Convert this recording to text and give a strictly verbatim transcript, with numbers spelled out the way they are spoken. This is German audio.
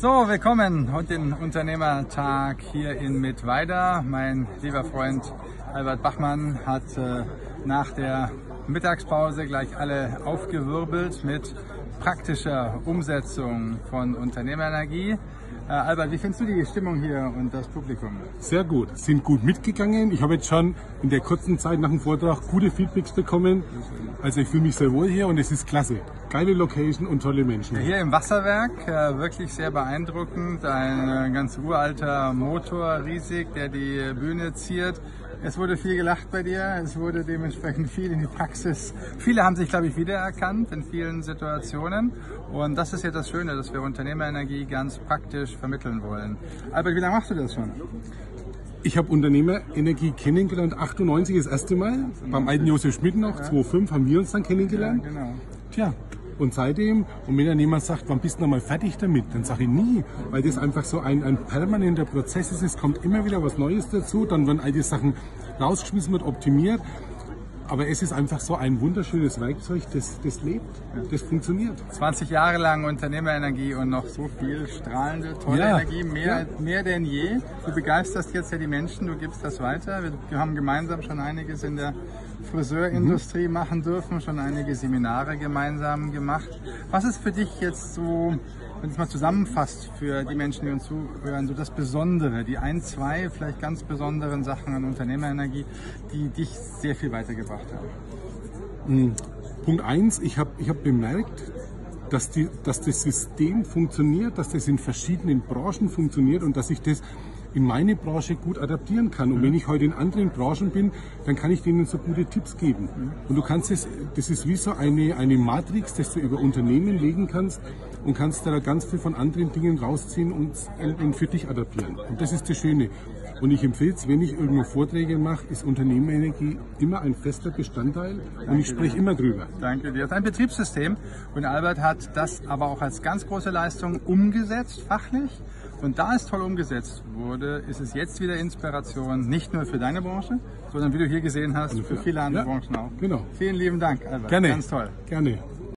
So, willkommen und den Unternehmertag hier in Mittweida. Mein lieber Freund Albert Bachmann hat äh, nach der Mittagspause gleich alle aufgewirbelt mit praktischer Umsetzung von Unternehmerenergie. Äh, Albert, wie findest du die Stimmung hier und das Publikum? Sehr gut, sind gut mitgegangen. Ich habe jetzt schon in der kurzen Zeit nach dem Vortrag gute Feedbacks bekommen. Also ich fühle mich sehr wohl hier und es ist klasse. Geile Location und tolle Menschen. Hier im Wasserwerk, äh, wirklich sehr beeindruckend. Ein äh, ganz uralter Motor, riesig, der die Bühne ziert. Es wurde viel gelacht bei dir, es wurde dementsprechend viel in die Praxis. Viele haben sich, glaube ich, wiedererkannt in vielen Situationen. Und das ist ja das Schöne, dass wir Unternehmerenergie ganz praktisch vermitteln wollen. Albert, wie lange machst du das schon? Ich habe Unternehmerenergie kennengelernt, achtundneunzig das erste Mal, beim alten Josef Schmidt noch, Ja. zweitausendfünf haben wir uns dann kennengelernt. Ja, genau. Tja, und seitdem, und wenn dann jemand sagt, wann bist du noch mal fertig damit, dann sage ich nie, weil das einfach so ein, ein permanenter Prozess ist, es kommt immer wieder was Neues dazu, dann werden all die Sachen rausgeschmissen und optimiert. Aber es ist einfach so ein wunderschönes Werkzeug, das, das lebt, das funktioniert. zwanzig Jahre lang Unternehmerenergie und noch so viel strahlende, tolle Ja, Energie, mehr, ja. mehr denn je. Du begeisterst jetzt ja die Menschen, du gibst das weiter. Wir, wir haben gemeinsam schon einiges in der Friseurindustrie mhm. machen dürfen, schon einige Seminare gemeinsam gemacht. Was ist für dich jetzt so, wenn du es mal zusammenfasst für die Menschen, die uns zuhören, so das Besondere, die ein, zwei vielleicht ganz besonderen Sachen an Unternehmerenergie, die dich sehr viel weitergebracht haben? Punkt eins, ich habe ich hab bemerkt, dass, die, dass das System funktioniert, dass das in verschiedenen Branchen funktioniert und dass ich das in meine Branche gut adaptieren kann. Und wenn ich heute in anderen Branchen bin, dann kann ich denen so gute Tipps geben. Und du kannst es, das ist wie so eine, eine Matrix, das du über Unternehmen legen kannst und kannst da ganz viel von anderen Dingen rausziehen und, und für dich adaptieren. Und das ist das Schöne. Und ich empfehle es, wenn ich irgendwo Vorträge mache, ist Unternehmerenergie immer ein fester Bestandteil und Danke ich spreche dir. immer drüber. Danke dir. Das ist ein Betriebssystem und Albert hat das aber auch als ganz große Leistung umgesetzt, fachlich. Und da es toll umgesetzt wurde, ist es jetzt wieder Inspiration, nicht nur für deine Branche, sondern wie du hier gesehen hast, für viele andere Ja, Branchen auch. genau. Vielen lieben Dank, Albert. Gerne. Ganz toll. Gerne.